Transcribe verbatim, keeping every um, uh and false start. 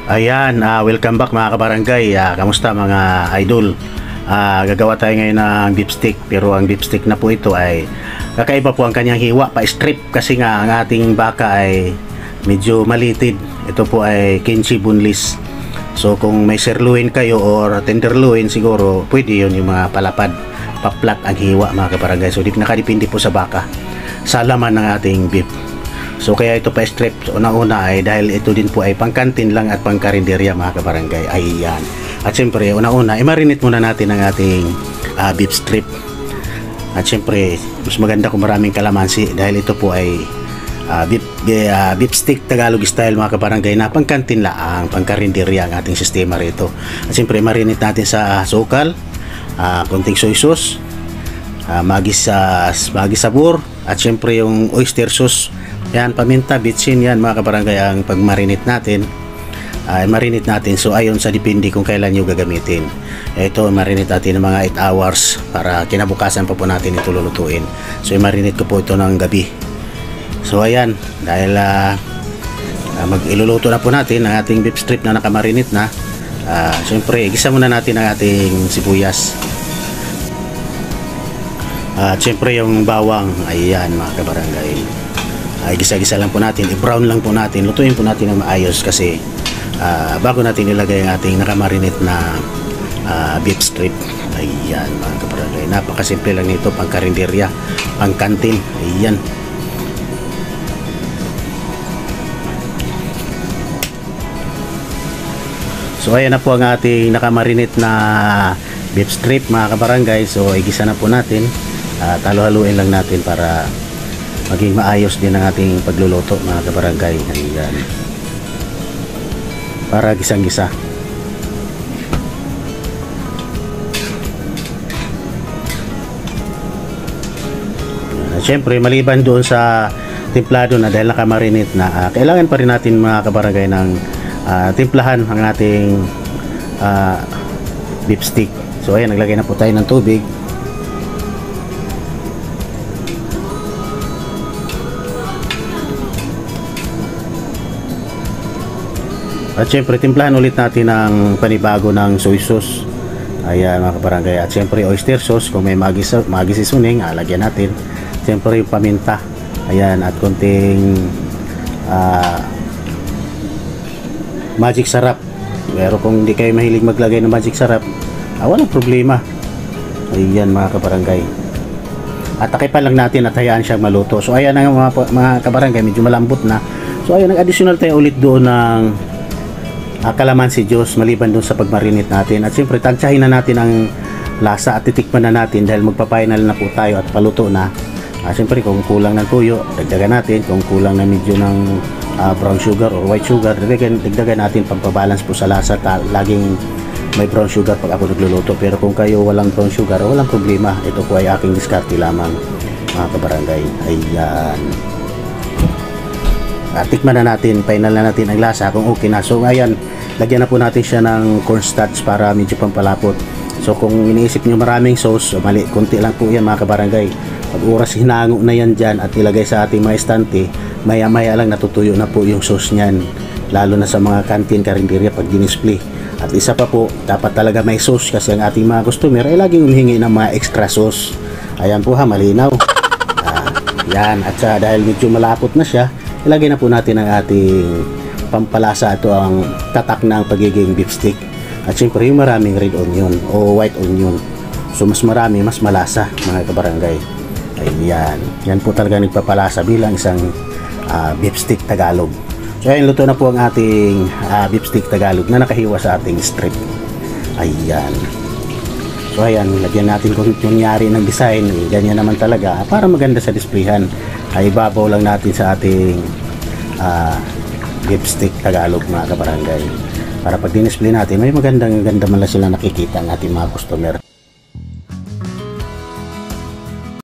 Ayan, ah, welcome back mga kabarangay. Ah, kamusta mga idol? Ah, gagawa tayo ngayon ng beef stick, pero ang beef stick na po ito ay kakaiba po ang kanyang hiwa, pa-strip kasi nga ang ating baka ay medyo malitid. Ito po ay kimchi boneless. So kung may sirloin kayo or tenderloin siguro pwede yun, yung mga palapad, pa-flat ang hiwa mga kabarangay. So di nakadepende po sa baka, sa laman ng ating beef. So kaya ito pa strip. So, una-una ay dahil ito din po ay pangkantin lang at pangkarinderya mga kabarangay. Ayan. At syempre una-una ay marinate muna natin ang ating uh, beef strip. At syempre mas maganda kung maraming kalamansi dahil ito po ay uh, beef, uh, beef stick Tagalog style mga kabarangay na pangkantin lang, pangkarinderya ang ating sistema rito. At syempre marinate natin sa uh, sukal, uh, konting soy sauce, uh, magis, uh, magis sabor, at syempre yung oyster sauce. Yan, paminta, bitsin, yan mga kabarangay ang pag-marinate natin. Ay uh, marinate natin, so ayon sa depende kung kailan nyo gagamitin. Ito, marinate natin ng mga eight hours para kinabukasan pa po natin ito lulutuin. So i-marinate ko po ito ng gabi. So ayan, dahil uh, uh, mag-iluluto na po natin ang ating beef strip na nakamarinate na. uh, Siyempre, gisa muna natin ang ating sibuyas. At uh, siyempre yung bawang, ayan mga kabarangay, ay gisa-gisa lang po natin, i-brown lang po natin, lutuin po natin ng maayos kasi uh, bago natin ilagay ang ating nakamarinate na uh, beef strip. Ayan mga kabarangay, napakasimple lang nito, pang karinderya, pang kantin. Ayan. So ayan na po ang ating nakamarinate na beef strip mga kabarangay. So igisa na po natin at uh, halo-haluin lang natin para maging maayos din ang ating pagluluto mga kabarangay. Ayan. Para gisang-gisa. Siyempre maliban doon sa timplado na dahil nakamarinate na, uh, kailangan pa rin natin mga kabarangay ng uh, timplahan ang ating uh, beef stick. So ayan, naglagay na po tayo ng tubig. At syempre timplahan ulit natin ng panibago ng soy sauce. Ayan mga kabarangay. At syempre oyster sauce, kung may magis, magis isuning, alagyan natin. Syempre yung paminta. Ayan, at konting uh, magic sarap. Pero kung hindi kayo mahilig maglagay ng magic sarap, ah, walang problema. Ayan mga kabarangay. At takipan lang natin at hayaan siyang maluto. So ayan ang mga, mga kabarangay, medyo malambot na. So ayan, nag-additional tayo ulit doon ng Uh, kalamansi juice maliban doon sa pagmarinate natin. At siyempre tansyahin na natin ang lasa at titikman na natin dahil magpa-final na po tayo at paluto na. Uh, siyempre kung kulang ng tuyo, dagdagan natin. Kung kulang na medyo ng uh, brown sugar or white sugar, dagdagan, dagdagan natin pagpabalance po sa lasa. Laging may brown sugar pag ako nagluluto. Pero kung kayo walang brown sugar, walang problema. Ito po ay aking diskarte lamang mga kabarangay. Ayan. At tikman na natin, final na natin ang lasa kung okay na. So ayan, lagyan na po natin siya ng cornstarch para medyo pampalapot. So kung iniisip nyo maraming sauce, mali, konti lang po yan mga kabarangay. Pag oras hinango na yan dyan at ilagay sa ating mga estante, maya maya lang natutuyo na po yung sauce nyan, lalo na sa mga kantin karinderya pag dinisplay. At isa pa po, dapat talaga may sauce kasi ang ating mga customer ay laging humihingi ng mga extra sauce. Ayan po ha, malinaw. Ah, yan, at sa, dahil medyo malapot na siya, ilagay na po natin ang ating pampalasa. Ito ang tatak ng pagiging beef stick. At syempre yung maraming red onion o white onion. So mas marami, mas malasa mga kabarangay. Ayan. Yan po talaga nagpapalasa bilang isang uh, beef stick Tagalog. So ayan, luto na po ang ating uh, beef stick Tagalog na nakahiwa sa ating strip. Ayan. So ayan, lagyan natin kung kunyari ng design. Ganyan naman talaga para maganda sa displayhan. Ay ibabaw lang natin sa ating uh, beef stick Tagalog mga kabarangay para pag dinisplay natin may magandang ganda man lang sila nakikita ng ating mga customer.